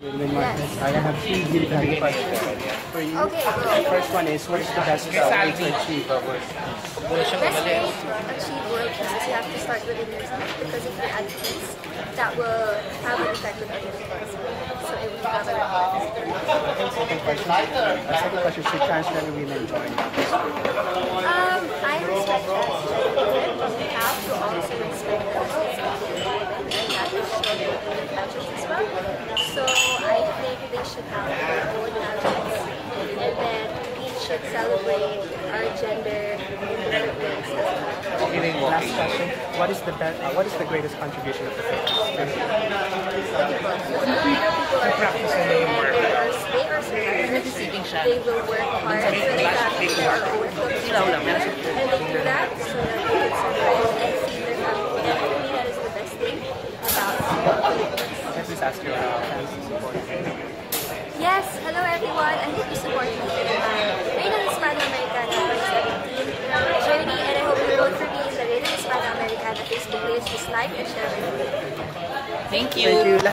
Winwyn Marquez. I have three beauty questions for you. Okay, The first one is, what is the best way to achieve a work peace? the best way to achieve world peace is you have to start within yourself, because if you're at peace, that will have an effect with other people as well. So it will have an effect. Second question, should transgender women join? I respect transgender women, but we have to also respect the responsibility of women, and that is shown in the pageants as well. So I think they should have their own pageants, and then we should celebrate our gender in different ways as well. Last question, what is the greatest contribution of the Philippines? They are survivors. They will work hard so that they are own and they do that so that they can survive and feed their family. And for me, that is the best thing about Philippines. Can I please ask your fans to support you? Yes, hello everyone. I hope you support me in Reina Hispano-Americana 2017 journey, and I hope you vote for me in the Reina Hispano-Americana Facebook page. Just like and share my video. Thank you.